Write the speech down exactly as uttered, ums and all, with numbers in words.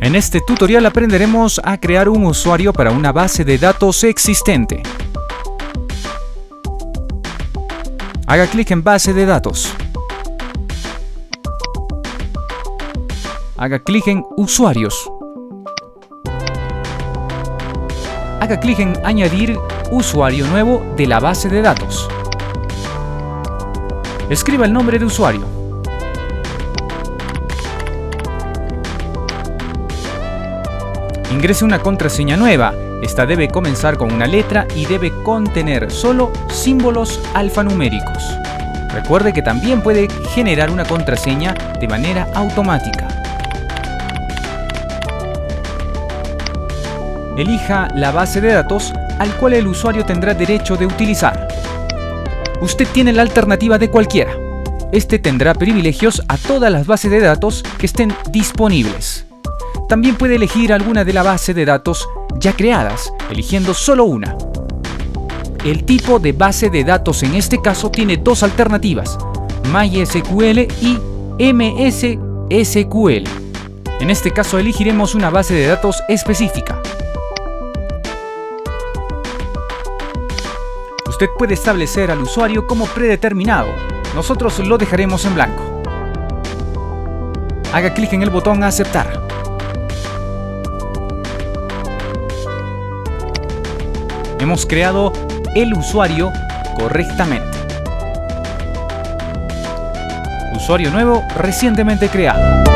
En este tutorial aprenderemos a crear un usuario para una base de datos existente. Haga clic en Base de datos. Haga clic en Usuarios. Haga clic en Añadir usuario nuevo de la base de datos. Escriba el nombre de usuario. Ingrese una contraseña nueva. Esta debe comenzar con una letra y debe contener solo símbolos alfanuméricos. Recuerde que también puede generar una contraseña de manera automática. Elija la base de datos al cual el usuario tendrá derecho de utilizar. Usted tiene la alternativa de cualquiera. Este tendrá privilegios a todas las bases de datos que estén disponibles. También puede elegir alguna de la base de datos ya creadas, eligiendo solo una. El tipo de base de datos en este caso tiene dos alternativas, MySQL y M S S Q L. En este caso elegiremos una base de datos específica. Usted puede establecer al usuario como predeterminado. Nosotros lo dejaremos en blanco. Haga clic en el botón Aceptar. Hemos creado el usuario correctamente. Usuario nuevo recientemente creado.